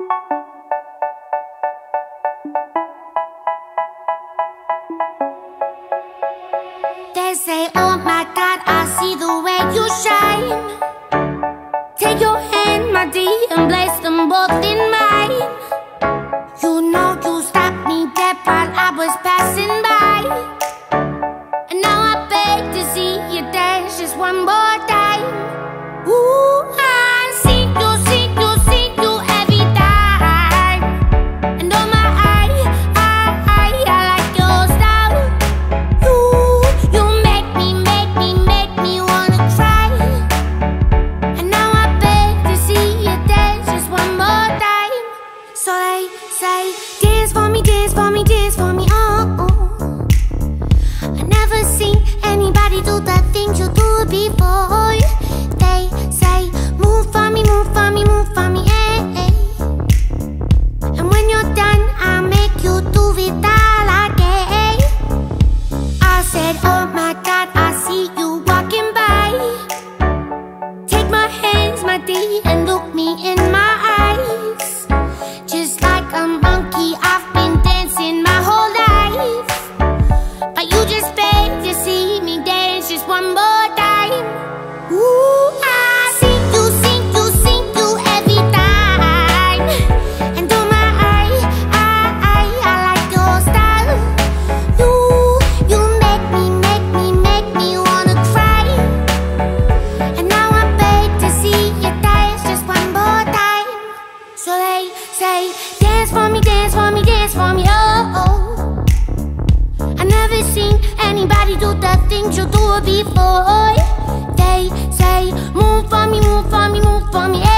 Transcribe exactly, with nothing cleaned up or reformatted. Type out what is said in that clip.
They say, oh my God, I see the way you shine. Take your hand, my dear, and place them both in mine. You know you stopped me dead while I was passing by, and now I beg to see you dance just one more time. Ooh, I see you, see you, see you every time. And oh my, I, I, I, I like your style. You, you make me, make me, make me wanna cry. And now I beg to see you dance just one more time. So they say, dance for me, dance for me, dance for me, oh, oh. I never seen anybody do the things you do before. They say, move for me, move for me, move for me, eh, eh. And when you're done, I'll make you do it all again. I said, oh my God, I see you walking by. Take my hands, my dear, and look me in my eyes. Just like a monkey, I've been dancing my whole life, but you just beg to see me dance just one more time. Ooh, I see you, see you, see you every time. And oh my, I, I, I, I like your style. You, you make me, make me, make me wanna cry. And now I beg to see you dance just one more time. So they say, dance for me, dance for me, dance for me, oh, oh. I never seen anybody do the things you do before. They say, move for me, move for me, move for me,